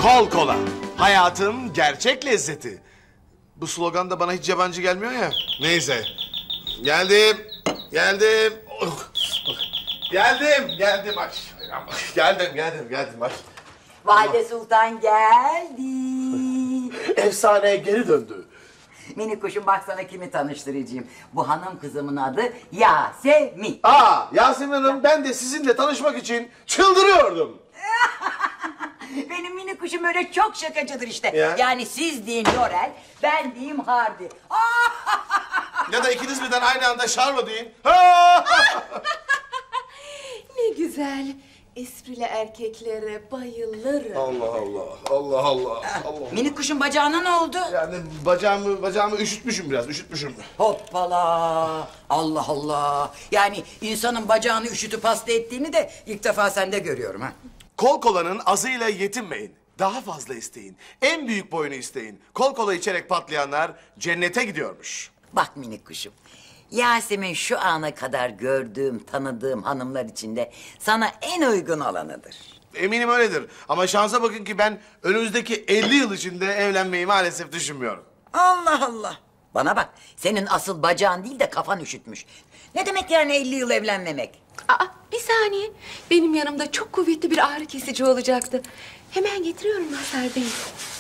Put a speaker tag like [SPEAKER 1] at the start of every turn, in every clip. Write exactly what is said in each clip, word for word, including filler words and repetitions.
[SPEAKER 1] Kol kola. Hayatın gerçek lezzeti. Bu slogan da bana hiç yabancı gelmiyor ya. Neyse. Geldim. Geldim. Oh. Geldim. Geldim. Bak. Geldim, geldim, geldim. Bak.
[SPEAKER 2] Valide Sultan geldi.
[SPEAKER 1] Efsaneye geri döndü.
[SPEAKER 2] Minik kuşum, bak sana kimi tanıştıracağım. Bu hanım kızımın adı Yasemin.
[SPEAKER 1] Aa, Yasemin Hanım, ben de sizinle tanışmak için çıldırıyordum.
[SPEAKER 2] Benim minik kuşum öyle çok şakacıdır işte.
[SPEAKER 1] Ya.
[SPEAKER 2] Yani siz deyin Yorel, ben diyeyim Hardy.
[SPEAKER 1] Ya da ikiniz birden aynı anda Şarlo deyin.
[SPEAKER 3] Ne güzel. Esprili erkeklere bayılırım.
[SPEAKER 1] Allah Allah, Allah Allah, Allah.
[SPEAKER 2] Minik kuşun bacağına ne oldu?
[SPEAKER 1] Yani bacağımı, bacağımı üşütmüşüm biraz, üşütmüşüm.
[SPEAKER 2] Hoppala! Allah Allah! Yani insanın bacağını üşütüp hasta ettiğini de ilk defa sende görüyorum ha.
[SPEAKER 1] Kol kolanın azıyla yetinmeyin. Daha fazla isteyin. En büyük boyunu isteyin. Kol kola içerek patlayanlar cennete gidiyormuş.
[SPEAKER 2] Bak minik kuşum, Yasemin şu ana kadar gördüğüm, tanıdığım hanımlar içinde sana en uygun olanıdır.
[SPEAKER 1] Eminim öyledir. Ama şansa bakın ki ben önümüzdeki elli yıl içinde evlenmeyi maalesef düşünmüyorum.
[SPEAKER 2] Allah Allah! Bana bak, senin asıl bacağın değil de kafan üşütmüş. Ne demek yani elli yıl evlenmemek?
[SPEAKER 3] Aa, bir saniye. Benim yanımda çok kuvvetli bir ağrı kesici olacaktı. Hemen getiriyorum Mazhar Bey.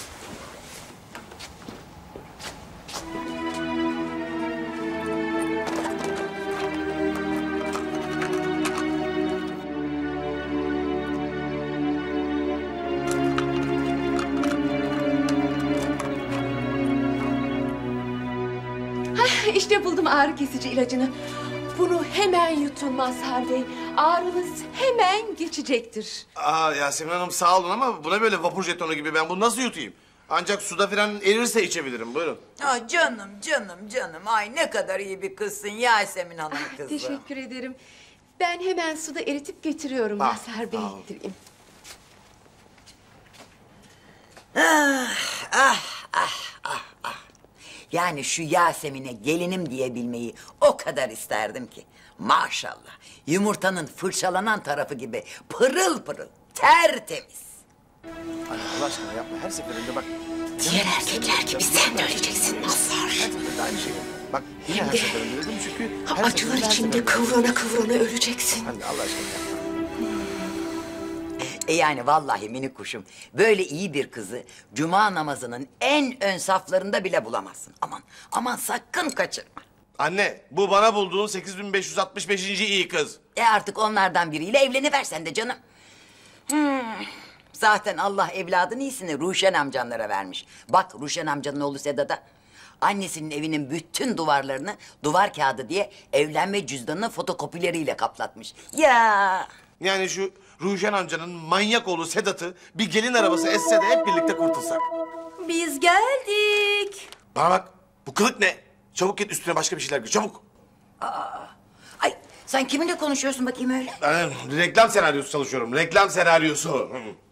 [SPEAKER 3] İşte buldum ağrı kesici ilacını. Bunu hemen yutun Mazhar Bey. Ağrınız hemen geçecektir.
[SPEAKER 1] Aa, Yasemin Hanım sağ olun ama buna böyle vapur jetonu gibi ben bunu nasıl yutayım? Ancak suda falan erirse içebilirim, buyurun.
[SPEAKER 2] Aa, canım canım canım, ay ne kadar iyi bir kızsın Yasemin Hanım kızı.
[SPEAKER 3] Teşekkür ederim. Ben hemen suda eritip getiriyorum
[SPEAKER 1] Ah,
[SPEAKER 3] Mazhar Bey.
[SPEAKER 1] sağ olun.
[SPEAKER 3] getireyim.
[SPEAKER 2] Ah, ah, ah, ah, ah. Yani şu Yasemin'e gelinim diyebilmeyi o kadar isterdim ki. Maşallah, yumurtanın fırçalanan tarafı gibi pırıl pırıl, tertemiz.
[SPEAKER 1] Anne Allah aşkına yapma, her seferinde bak.
[SPEAKER 3] Diğer erkekler gibi sen de öleceksin Mazhar.
[SPEAKER 1] Her seferinde aynı şey. Bak yine her seferinde dedim çünkü... her
[SPEAKER 3] Acılar
[SPEAKER 1] seferinde, her
[SPEAKER 3] içinde
[SPEAKER 1] seferinde-
[SPEAKER 3] kıvrana kıvrana öleceksin.
[SPEAKER 1] Anne Allah aşkına yapma.
[SPEAKER 2] E yani vallahi minik kuşum, böyle iyi bir kızı cuma namazının en ön saflarında bile bulamazsın. Aman, aman sakın kaçırma.
[SPEAKER 1] Anne, bu bana bulduğun sekiz bin beş yüz altmış beşinci iyi kız.
[SPEAKER 2] E artık onlardan biriyle evleniversen de canım. Hmm. Zaten Allah evladın iyisini Ruşen amcanlara vermiş. Bak Ruşen amcanın oğlu Sedat'a. Annesinin evinin bütün duvarlarını duvar kağıdı diye evlenme cüzdanının fotokopileriyle kaplatmış. Ya
[SPEAKER 1] Yani şu Ruşen amcanın manyak oğlu Sedat'ı bir gelin arabası esse de hep birlikte kurtulsak.
[SPEAKER 2] biz geldik.
[SPEAKER 1] Bana bak, bu kılık ne? Çabuk git üstüne başka bir şeyler giy, çabuk.
[SPEAKER 2] Ay sen kiminle konuşuyorsun bakayım öyle?
[SPEAKER 1] Ben reklam senaryosu çalışıyorum, reklam senaryosu.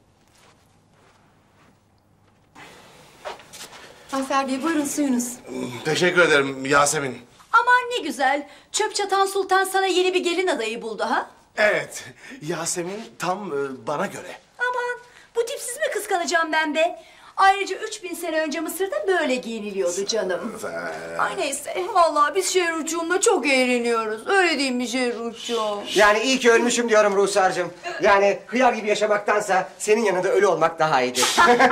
[SPEAKER 3] Mazhar Bey buyurun suyunuz.
[SPEAKER 1] Teşekkür ederim Yasemin.
[SPEAKER 4] Aman ne güzel. Çöp çatan sultan sana yeni bir gelin adayı buldu ha?
[SPEAKER 1] Evet, Yasemin tam e, bana göre.
[SPEAKER 4] Aman bu tipsiz mi kıskanacağım ben be? Ayrıca üç bin sene önce Mısır'da böyle giyiniliyordu canım. Ay neyse vallahi biz Şerruç'umla çok eğleniyoruz. Öyle değil mi Şerruç'um?
[SPEAKER 5] Yani iyi ki ölmüşüm diyorum Ruhsar'cığım. Yani hıyar gibi yaşamaktansa senin yanında ölü olmak daha iyidir.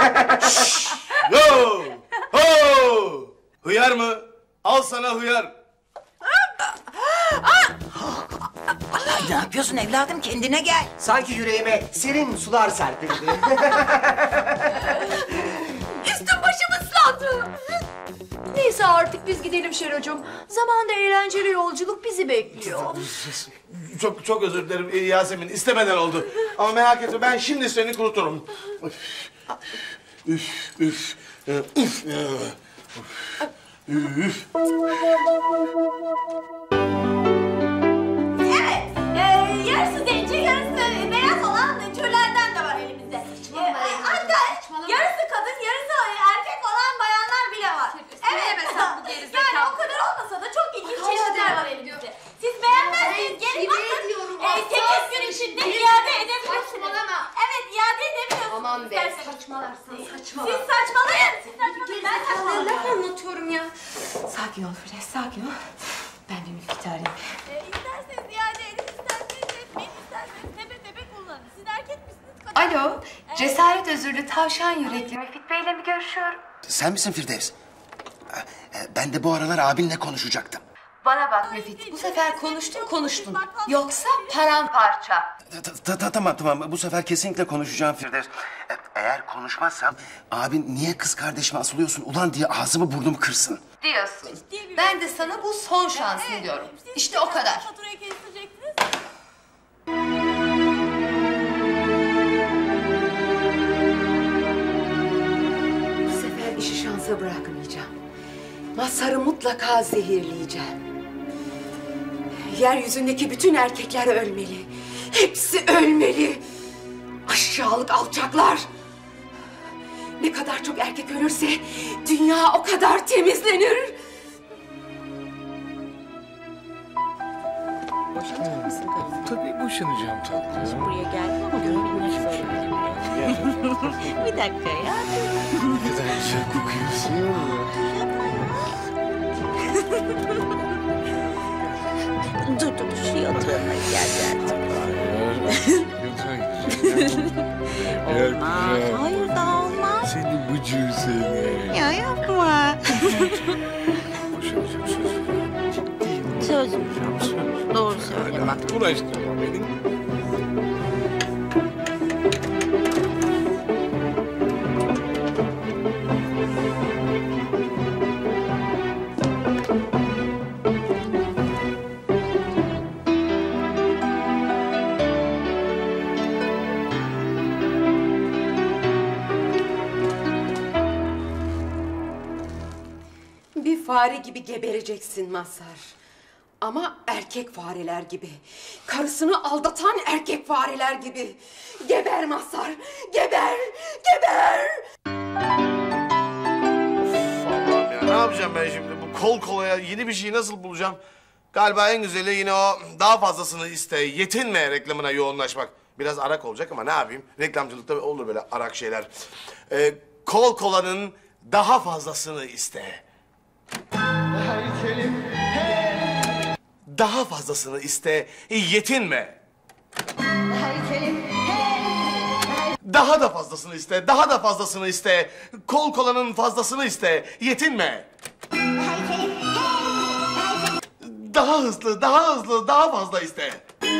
[SPEAKER 1] Yo! Ho! Hıyar mı? Al sana hıyar.
[SPEAKER 2] Ay, ne yapıyorsun evladım, kendine gel.
[SPEAKER 5] Sanki yüreğime serin sular serpildi.
[SPEAKER 4] Üstüm başım ıslandı. Neyse artık biz gidelim Şerocuğum. Zamanda eğlenceli yolculuk bizi bekliyor.
[SPEAKER 1] Çok çok özür dilerim e, Yasemin, istemeden oldu. Ama merak etme, ben şimdi seni kuruturum. Üf, üf, üf, e, üf, e, üf.
[SPEAKER 4] Evet, e, yarısı zenci, yarısı beyaz olan türlerden de var elimizde. E, hatta yarısı kadın, yarısı erkek olan bayanlar bile var. Evet, yani o kadar olmasa da çok ilginç çeşitler var elimizde. Siz beğenmezseniz gelin bakın. E, sekiz gün içinde iade edebilirsiniz. Evet, iade edebiliyorsunuz.
[SPEAKER 3] Aman be saçmalarsan saçmalar.
[SPEAKER 4] Siz saçmalayın. Siz saçmalayın. Ben saçmalayayım.
[SPEAKER 3] Laf anlatıyorum ya. Sakin ol Filiz, sakin ol. Ben bir müftitarıyım.
[SPEAKER 4] Ee, isterseniz iade edin, isterseniz etmeyin, isterseniz tepe tepe kullanın. Siz erkek misiniz? Kadın.
[SPEAKER 3] Alo, cesaret özürlü tavşan yürekli Müfit Bey'le mi görüşüyorum?
[SPEAKER 6] Sen misin Firdevs? Ben de bu aralar abinle konuşacaktım.
[SPEAKER 3] Bana bak Müfit, bu sefer konuştun konuştun. Yoksa paramparça.
[SPEAKER 6] Ta- ta- Tamam tamam bu sefer kesinlikle konuşacağım Firdevs. E, Eğer konuşmazsam abin niye kız kardeşime asılıyorsun ulan diye ağzımı burnumu kırsın.
[SPEAKER 3] Diyorsun. Ben de sana bu son şansın diyorum. İşte o kadar.
[SPEAKER 4] Faturayı kestireceksiniz.
[SPEAKER 3] Bu sefer işi şansa bırakmayacağım. Mazhar'ı mutlaka zehirleyeceğim. Yeryüzündeki bütün erkekler ölmeli. Hepsi ölmeli. Aşağılık alçaklar. Ne kadar çok erkek ölürse dünya o kadar temizlenir.
[SPEAKER 7] Boşanacak mısın karısı?
[SPEAKER 8] Tabii boşanacağım tatlım.
[SPEAKER 7] Buraya geldin ama görmediğini söyledim. Bir dakika ya.
[SPEAKER 8] Ne kadar güzel kokuyorsun.
[SPEAKER 7] Dur dur şu yatağına gel gel.
[SPEAKER 8] Hayır. Yatağa gideceğim.
[SPEAKER 7] Olmaz. Hayır da olmaz.
[SPEAKER 8] Seni bıcığı seni.
[SPEAKER 7] Ya yapma.
[SPEAKER 8] Boşanacağım söz veriyorum. Ciddiyim.
[SPEAKER 7] Söz mü?
[SPEAKER 8] Söz.
[SPEAKER 7] Doğru söyle bak.
[SPEAKER 8] Hadi uğraştırma beni.
[SPEAKER 3] Bir fare gibi gebereceksin Mazhar. Ama erkek fareler gibi. Karısını aldatan erkek fareler gibi. Geber Mazhar, geber, geber!
[SPEAKER 1] Allah'ım ya ne yapacağım ben şimdi bu kol kolaya yeni bir şey nasıl bulacağım? Galiba en güzeli yine o daha fazlasını iste, yetinme reklamına yoğunlaşmak. Biraz arak olacak ama ne yapayım? Reklamcılıkta olur böyle arak şeyler. Ee, kol kolanın daha fazlasını iste. Daha fazlasını iste, yetinme. Daha da fazlasını iste, daha da fazlasını iste. Kol kolanın fazlasını iste, yetinme. Daha hızlı, daha hızlı, daha fazla iste.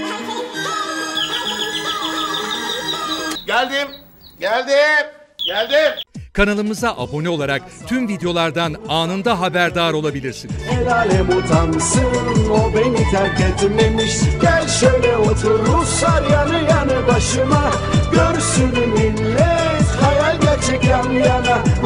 [SPEAKER 1] Geldim, geldim, geldim.
[SPEAKER 9] Kanalımıza abone olarak tüm videolardan anında haberdar olabilirsiniz.
[SPEAKER 10] El alem utansın, o beni terk etmemiş. Gel şöyle otur Ruslar yanı yanı başıma. Görsün millet hayal gerçek yan yana.